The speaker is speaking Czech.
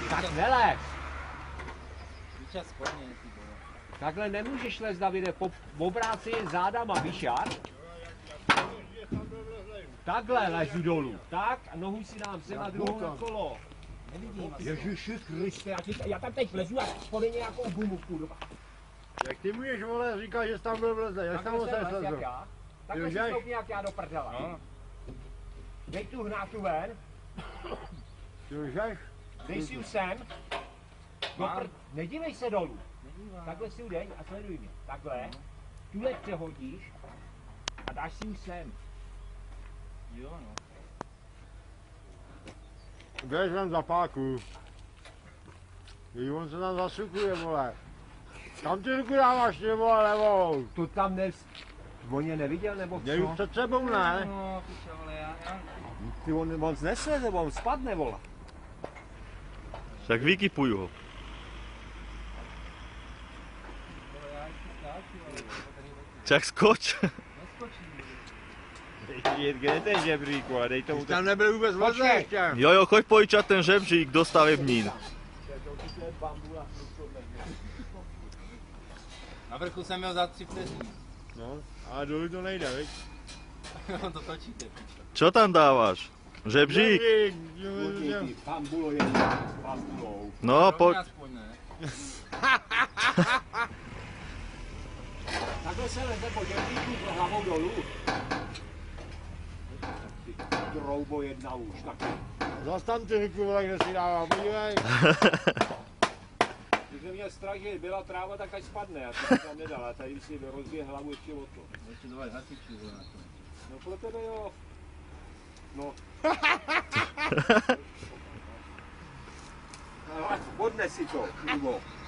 Tak nelez. Takhle nemůžeš lézt, Davide, obráci jen zádama, víš jak? Takhle lezu dolů, tak a nohu si dám sem na druhou na kolo. Nevidím. Ježiši Kriste, já tam teď lezu a spody nějakou gumu, kurva. Jak ty můžeš, vole, říkat, že jsi tam byl vleze, jak tam se slezu? Takhle si stoupni jak já do prdela. No. Dej tu hnátu ven. Ty lžeš? Dej si ji sem. Nedívej se dolů. Takhle si ji dej a sleduj mě. Takhle. Tuhle přehodíš a dáš si ji sem. Jo, no. Běž ven za páku. On se tam zasukuje, vole. Kam ty ruku dáváš, ty vole, levou? Tu tam on je neviděl, nebo Děju co? před sebou, ne? No, piče, vole, já... Ty on znesleze, on spadne, vole. Tak vykypuj ho. Tak skoč. Kde je ten žebřík, vole, dej tomu Tam nebyl vůbec vleze ještě. Jo, choď pojčat ten žebřík do stavebnín. Na vrchu jsem měl za 3 vteřiny. No, ale dolů to nejde, viď? On to točíte, piče. Čo tam dáváš? Žebřík? Bambulo je s bambulou. No, pojď. Aspoň ne. Takhle se leze po žebříku pro hlavou dolů. Troubo jedna už, taky. Zastan ty ruku, vole, kde si dává, podívej. Když jsem měl strach, že byla tráva, tak ať spadne, já jsem tam nedal, a tady si rozbije hlavu ještě o to. Ještě dovat hasiči, vole, na to. No pro tebe jo. No. Ale odnes si to, Ivo.